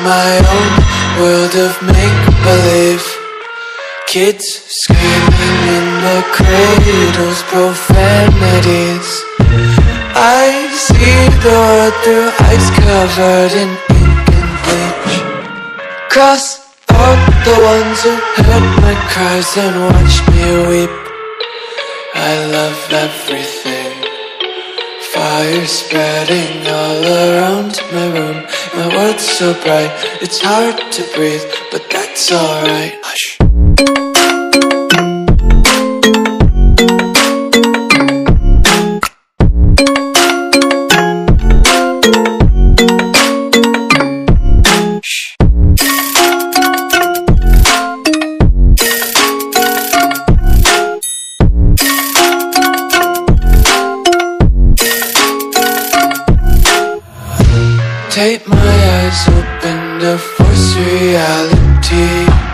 my own world of make-believe. Kids screaming in the cradles, profanities. I see the world through ice covered in ink and bleach. Cross out the ones who heard my cries and watched me weep. I love everything. Fire spreading all around my room. My world's so bright, it's hard to breathe, but that's alright. Hush. Tape my eyes open to force reality.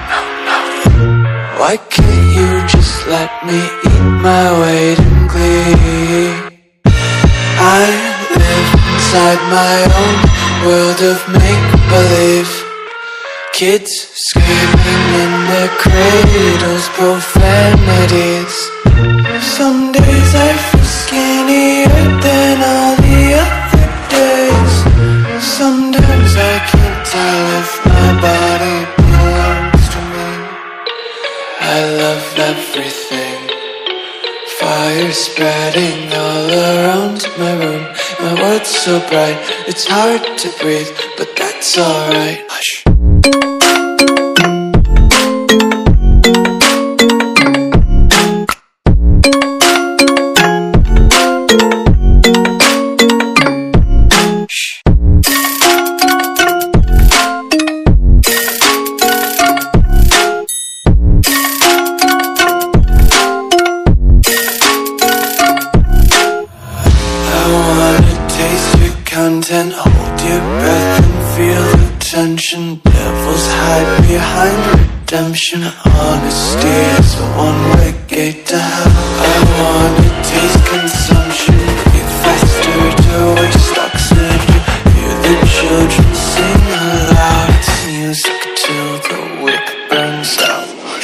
Why can't you just let me eat my weight in glee? I live inside my own world of make-believe. Kids screaming in their cradles, profanities. Some days I feel skinnier than all the other days. Sometimes I can't tell if my body belongs to me. I love everything. Fire spreading all around my room. My world's so bright, it's hard to breathe, but that's alright. Hush. Content, hold your breath and feel the tension. Devils hide behind redemption. Honesty is a one-way gate to hell. I wanna taste consumption, breathe faster to waste oxygen. Hear the children sing aloud. It's music till the wick burns out.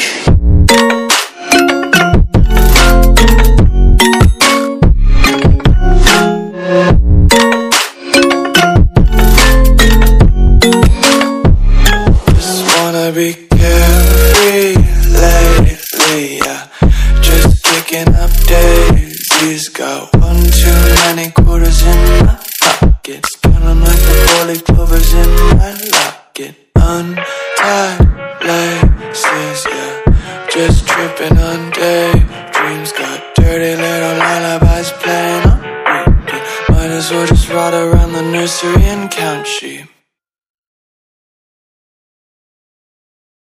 Be carefree lately, yeah. Just picking up daisies. Got one too many quarters in my pockets. Counting like the 4-leaf clovers in my locket. Untied laces, yeah. Just tripping on daydreams. Got dirty little lullabies playing on repeat. Might as well just ride around the nursery and count sheep.